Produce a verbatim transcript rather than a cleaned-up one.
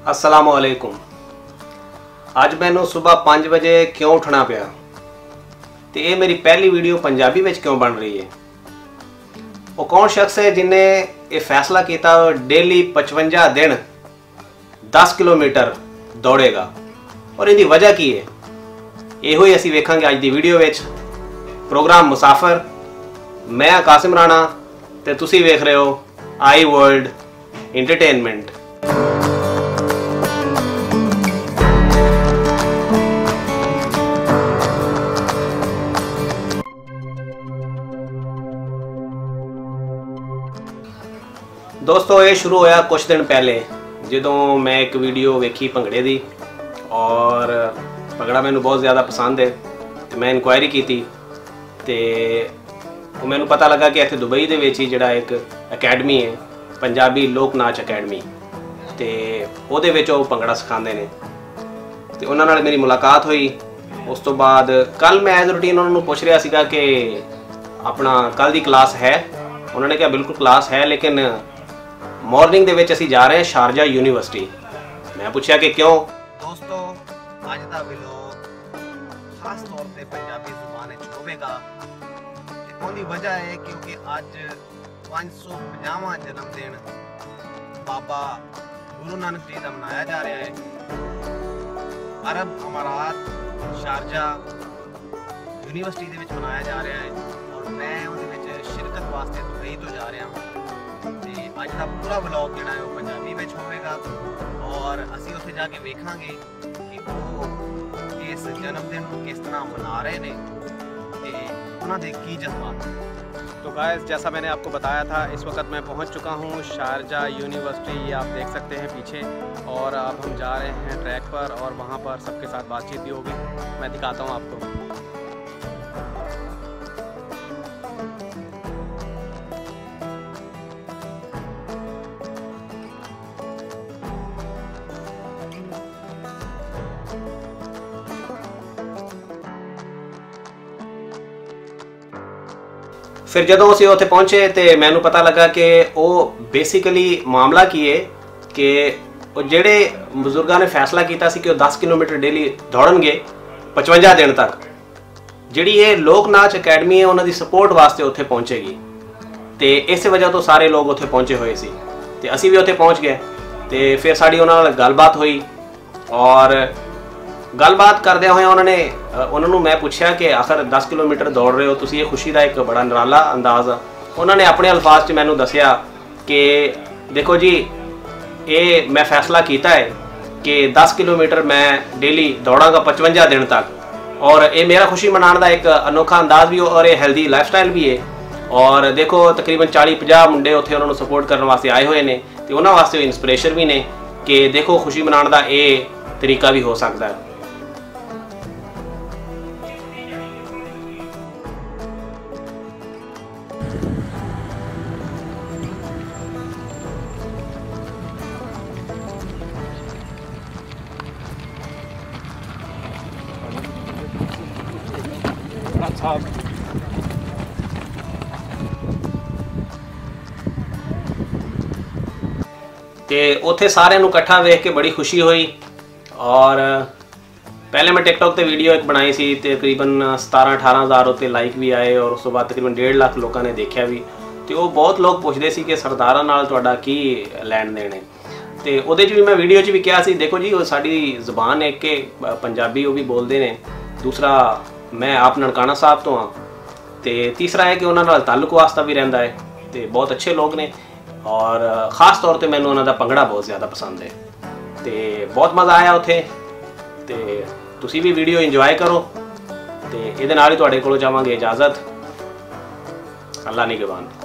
अस्सलाम वालेकुम। अज मैनू सुबह पाँच बजे क्यों उठना पिया तो ये मेरी पहली वीडियो पंजाबी में क्यों बन रही है। वो कौन शख्स है जिन्हें ये फैसला किया डेली पचवंजा दिन दस किलोमीटर दौड़ेगा और इनकी वजह की है, यो ही असी वेखांगे अज की वीडियो में। प्रोग्राम मुसाफिर, मैं कासिम राणा ते तुसी वेख रहे हो आई वर्ल्ड इंटरटेनमेंट। दोस्तों ये शुरू होया कुछ दिन पहले जो मैं एक वीडियो वेखी भंगड़े दी और भंगड़ा मैनू बहुत ज़्यादा पसंद है तो मैं इंक्वायरी की थी तो मैनू पता लगा कि इत्थे दुबई दे विच ही जिहड़ा एक अकैडमी है पंजाबी लोक नाच अकैडमी तो उहदे विच ओह भंगड़ा सिखाते हैं तो उन्हां नाल मेरी मुलाकात हुई। उस तो बाद कल मैं एज रूटीन उन्होंने पूछ रहा सीगा कि अपना कल दी क्लास है। उन्होंने कहा बिल्कुल क्लास है लेकिन मॉर्निंग दे विच असीं जा रहे हैं शारजा यूनीवर्सिटी। मैं पूछा कि क्यों। दोस्तों अज दा व्लॉग खास तौर पे पंजाबी जुबान विच होवेगा। उसकी वजह है क्योंकि अज पाँच सौ पचासवां जन्मदिन बाबा गुरु नानक जी का मनाया जा रहा है। अरब अमारात शारजा यूनीवर्सिटी दे विच मनाया जा रहा है और मैं उहदे विच शिरकत वास्ते दुबई तो जा रहा हूँ। अज का पूरा व्लॉग जिहड़ा है वो पंजाबी में होवेगा और असी उत्थे जाके वेखांगे कि वो इस जन्मदिन को किस तरह मना रहे हैं ते उन्हां दे की जज्बात। तो गाइस जैसा मैंने आपको बताया था इस वक्त मैं पहुंच चुका हूं शारजा यूनिवर्सिटी, ये आप देख सकते हैं पीछे। और अब हम जा रहे हैं ट्रैक पर और वहां पर सबके साथ बातचीत भी होगी, मैं दिखाता हूं आपको। फिर जो असीं उत्थे पहुंचे तो मैनू पता लगा कि वो बेसिकली मामला की है कि वो जेड़े बजुर्गों ने फैसला किया कि वो दस किलोमीटर डेली दौड़नगे पचवंजा दिन तक। जिहड़ी ये लोक नाच अकैडमी है उन्होंने सपोर्ट वास्ते उत्थे पहुंचेगी तो इस वजह तो सारे लोग उत्थे पहुंचे हुए सी ते असीं भी उत्थे पहुंच गए। तो फिर साड़ी उन्हां नाल गलबात हुई और गलबात करदे होए उन्होंने उन्होंने मैं पूछा कि आखिर दस किलोमीटर दौड़ रहे हो तुसी, ये खुशी का एक बड़ा निराला अंदाज़ आ। उन्होंने अपने अल्फाज च मैनू दसिया कि देखो जी ये मैं फैसला किया है कि दस किलोमीटर मैं डेली दौड़ांगा पचवंजा दिन तक और ये मेरा खुशी मनाने का एक अनोखा अंदाज भी हो और ये हेल्दी लाइफ स्टाइल भी है। और देखो तकरीबन चाली पचास मुंडे उत्थे उन्होंने सपोर्ट करने वास्ते आए हुए हैं तो उन्होंने वास्ते इंस्पिरेशन भी ने कि देखो खुशी मनाने का ये तरीका भी हो सकता है। तो उत्थे सारे नू इकट्ठा देख के बड़ी खुशी हुई। और पहले मैं टिकटॉक ते वीडियो एक बनाई सी तकरीबन सतारह अठारह हज़ार उत्ते लाइक भी आए और उस बाद तकरीबन डेढ़ लाख लोगों ने देखा भी। तो वो बहुत लोग पूछते सी कि सरदारां नाल तुहाडा की लैन देन है। तो उहदे च भी मैं वीडियो च भी कहा सी देखो जी वो साडी ज़बान एक के पंजाबी वो भी बोलते हैं, दूसरा मैं आप ननकाना साहब तो हाँ, तो तीसरा है कि उन्होंने नाल ताल्लुक वास्ता भी रहिंदा है। तो बहुत अच्छे लोग ने और ख़ास तौर पर मैनू उन्हों दा भंगड़ा बहुत ज़्यादा पसंद है। तो बहुत मज़ा आया उत्थे। तो तुसी भी वीडियो इंजॉय करो। तो ये नाल ही तुहाडे कोलों चाहांगे इजाज़त। अल्लाह निगहबान।